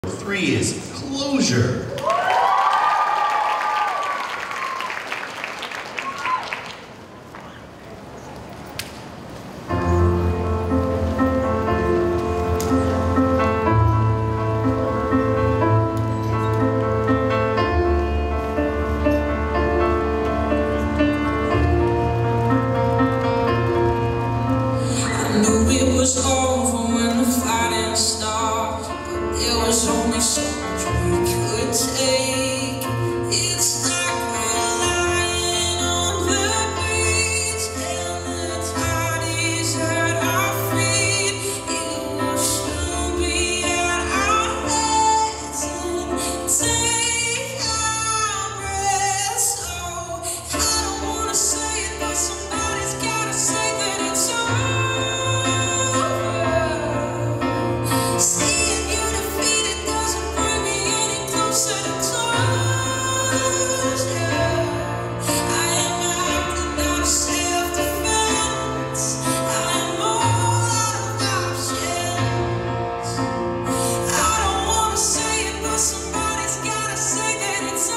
3 is Closure. It was over when the fighting started, but there was only so much we could take. It's like we're lying on the beach and the tide is at our feet. It will soon be at our heads and take our breath. So I don't wanna say it, but somebody's gotta say that it's over. Seeing you defeated doesn't bring me any closer to closure. I am acting out of self-defense. I am all out of options. I don't want to say it, but somebody's gotta say that it's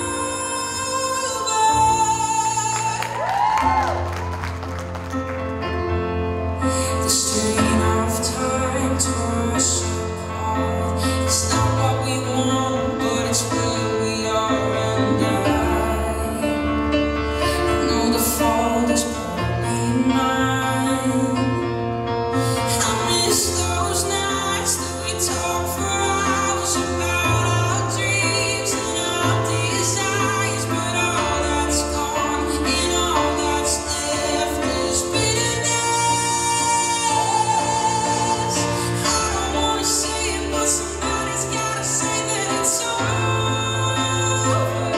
over. The strain of time tore us apart. It's not what we want, but it's where we are, and I know the fault is partly mine. I miss those nights that we talked for hours about our dreams and our desires, but all that's gone and all that's left is bitterness. I don't wanna say it, but somebody's gotta say that it's over.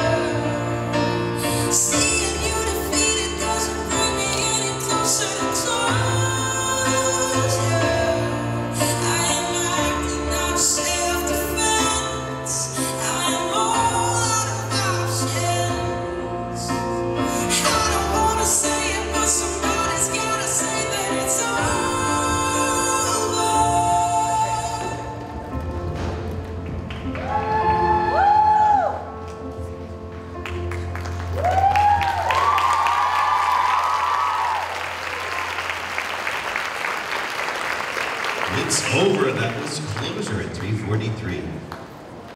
Seeing you defeated doesn't bring me any closer to closure. I am acting out of self-defense. I am all out of options. I don't wanna say it, but somebody's gotta say that it's over. It's over. That was Closure at 3:43.